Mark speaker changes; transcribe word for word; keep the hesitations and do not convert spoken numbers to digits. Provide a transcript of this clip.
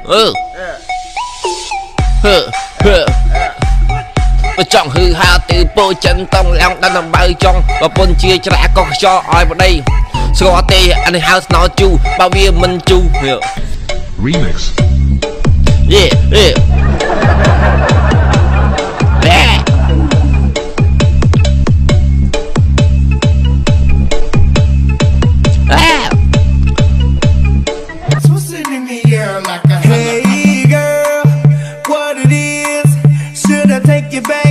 Speaker 1: ừ hừ hừ trong hư hao từ bộ chân tông lòng đang nằm bao trong và bôn chia cho đã có cho ai vào đây so tê anh house nó chu bao bia mình chu
Speaker 2: remix
Speaker 1: yeah yeah yeah
Speaker 3: Hey girl, what it is? Should I take you back?